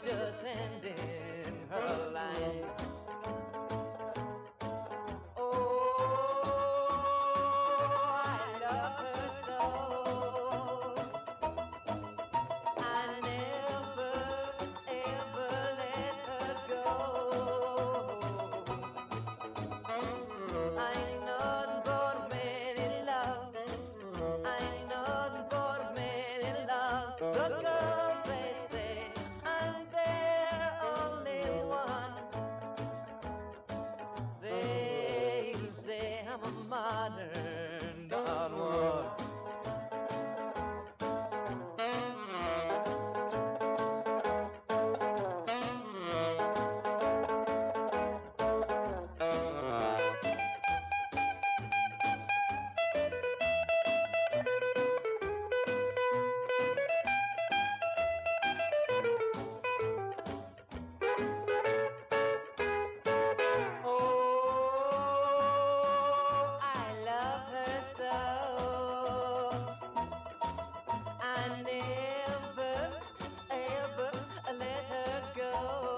just ending her life. Oh, I love her so. I never ever let her go. I ain't nothing but a man in love. I ain't nothing but a man in love. The girls they say I'm their only one. They say I'm a modern Don Juan. I never ever let her go.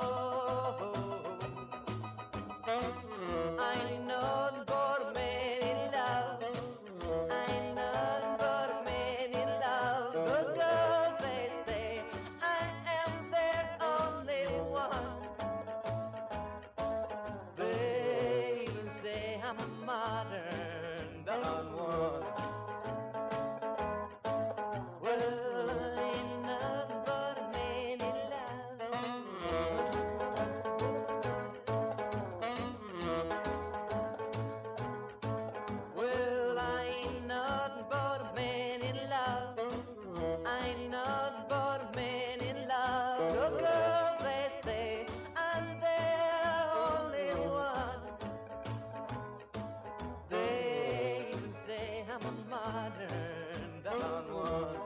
I ain't nothing but a man in love. I ain't nothing but a man in love. The girls they say I am their only one. They even say I'm a modern Don Juan. Well, I ain't nothing but a man in love. Well, I ain't nothing but a man in love. I ain't nothing but a man in love. The girls they say I'm their only one. They even say I'm a modern Don Juan.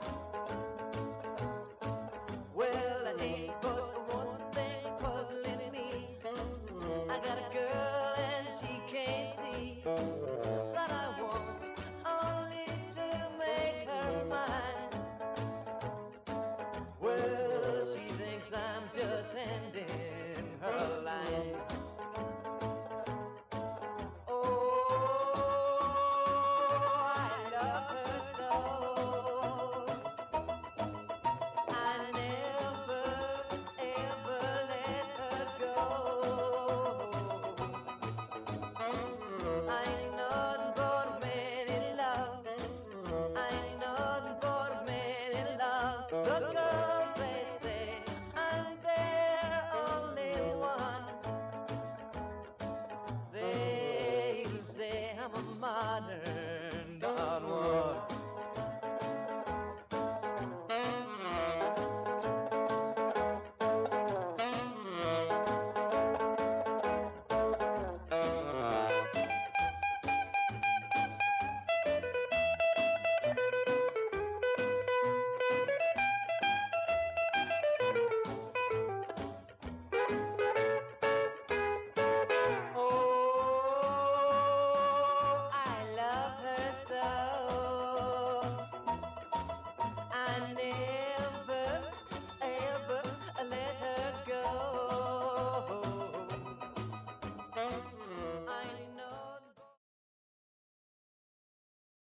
Well, I ain't but one thing puzzling me. I got a girl and she can't see that I want only to make her mine. Well, she thinks I'm just ending her life.